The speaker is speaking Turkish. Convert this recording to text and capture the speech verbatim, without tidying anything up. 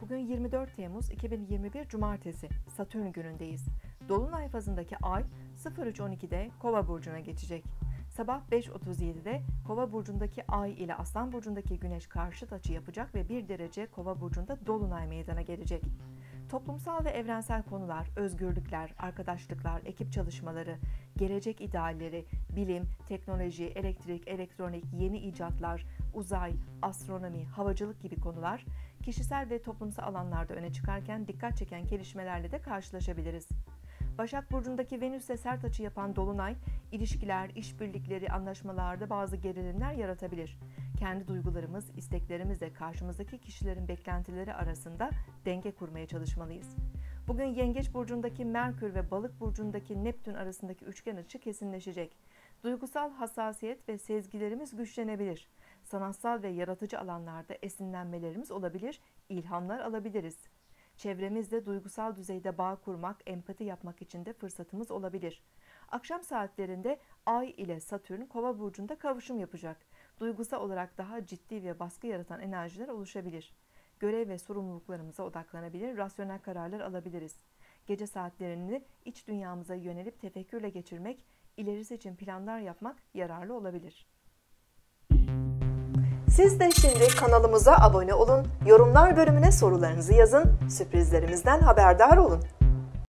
Bugün yirmi dört Temmuz iki bin yirmi bir Cumartesi, Satürn günündeyiz. Dolunay fazındaki Ay sıfır üç on ikide Kova burcuna geçecek. Sabah beş otuz yedide Kova burcundaki Ay ile Aslan burcundaki Güneş karşıt açı yapacak ve bir derece Kova burcunda Dolunay meydana gelecek. Toplumsal ve evrensel konular, özgürlükler, arkadaşlıklar, ekip çalışmaları, gelecek idealleri, bilim, teknoloji, elektrik, elektronik, yeni icatlar, uzay, astronomi, havacılık gibi konular, kişisel ve toplumsal alanlarda öne çıkarken dikkat çeken gelişmelerle de karşılaşabiliriz. Başak Burcu'ndaki Venüs'le sert açı yapan Dolunay, ilişkiler, işbirlikleri, anlaşmalarda bazı gerilimler yaratabilir. Kendi duygularımız, isteklerimizle karşımızdaki kişilerin beklentileri arasında denge kurmaya çalışmalıyız. Bugün Yengeç Burcu'ndaki Merkür ve Balık Burcu'ndaki Neptün arasındaki üçgen açı kesinleşecek. Duygusal hassasiyet ve sezgilerimiz güçlenebilir. Sanatsal ve yaratıcı alanlarda esinlenmelerimiz olabilir, ilhamlar alabiliriz. Çevremizle duygusal düzeyde bağ kurmak, empati yapmak için de fırsatımız olabilir. Akşam saatlerinde Ay ile Satürn Kova burcunda kavuşum yapacak. Duygusal olarak daha ciddi ve baskı yaratan enerjiler oluşabilir. Görev ve sorumluluklarımıza odaklanabilir, rasyonel kararlar alabiliriz. Gece saatlerini iç dünyamıza yönelip tefekkürle geçirmek, ilerisi için planlar yapmak yararlı olabilir. Siz de şimdi kanalımıza abone olun, yorumlar bölümüne sorularınızı yazın, sürprizlerimizden haberdar olun.